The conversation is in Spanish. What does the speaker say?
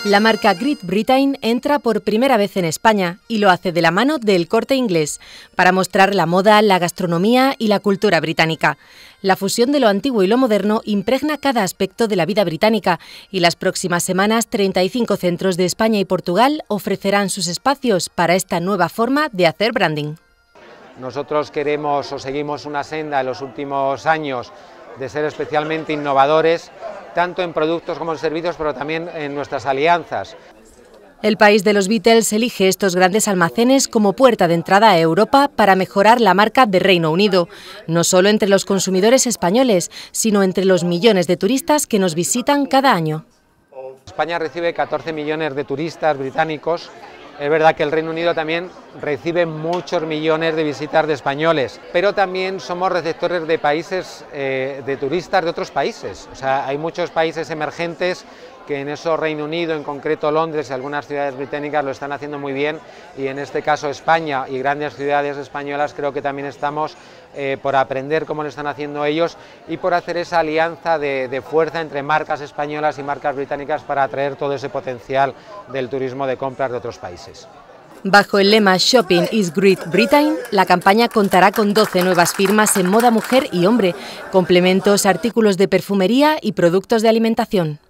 La marca Great Britain entra por primera vez en España y lo hace de la mano del Corte Inglés, para mostrar la moda, la gastronomía y la cultura británica. La fusión de lo antiguo y lo moderno impregna cada aspecto de la vida británica y las próximas semanas 35 centros de España y Portugal ofrecerán sus espacios para esta nueva forma de hacer branding. Nosotros queremos o seguimos una senda en los últimos años de ser especialmente innovadores, tanto en productos como en servicios, pero también en nuestras alianzas. El país de los Beatles elige estos grandes almacenes como puerta de entrada a Europa para mejorar la marca de Reino Unido, no solo entre los consumidores españoles, sino entre los millones de turistas que nos visitan cada año. España recibe 14 millones de turistas británicos. Es verdad que el Reino Unido también recibe muchos millones de visitas de españoles, pero también somos receptores de países, de turistas de otros países. O sea, hay muchos países emergentes que en eso Reino Unido, en concreto Londres y algunas ciudades británicas lo están haciendo muy bien, y en este caso España y grandes ciudades españolas creo que también estamos por aprender cómo lo están haciendo ellos y por hacer esa alianza de fuerza entre marcas españolas y marcas británicas para atraer todo ese potencial del turismo de compras de otros países. Bajo el lema Shopping is Great Britain, la campaña contará con 12 nuevas firmas en moda mujer y hombre, complementos, artículos de perfumería y productos de alimentación.